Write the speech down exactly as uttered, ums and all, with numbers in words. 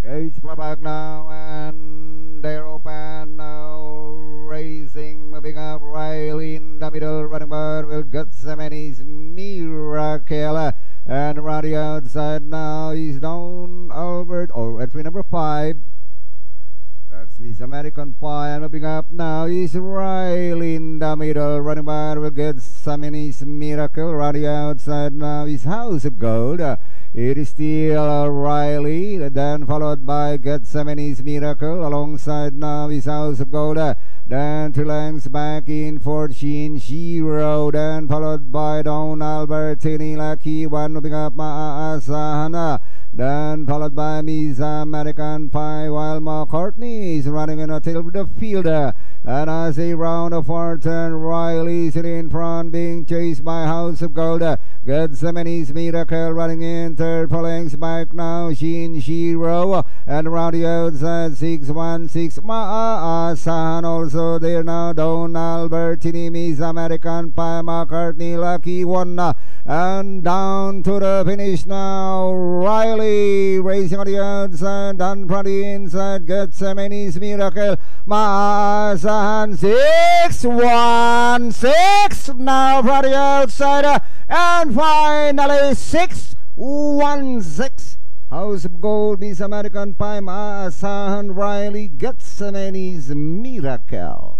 Gauge back now, and they're open now. Racing, moving up. Riley in the middle, running back will Gethsemane's Miracle. And around the outside now is down Albert, or entry number five. That's Miss American Pie, and moving up now is Riley in the middle, running by will Gethsemane's Miracle. Around the outside now is House of Gold. Uh, it is still uh, Riley, then followed by Gethsemane's Miracle. Alongside now is House of Gold. Uh, then two lengths back in for Sheen Shiro, then followed by Don Albertini, Lucky One, moving up Maasahana. Then followed by Miss American Pie, while McCartney is running in a tail of the field. And as a round of four turn, Riley's in front, being chased by House of Gold. Gethsemane's Miracle running in third, following back now Shin Shiro. And around the outside, six one six Maasan also there now. Don Albertini, Miss American Pie, McCartney, Lucky One. And down to the finish now, Riley racing on the outside, and from the inside, Gethsemane's Miracle, Maasan, six one six now from the outside, and finally six one six. House of Gold, Miss American Pie, Maasan, Riley, Gethsemane's Miracle.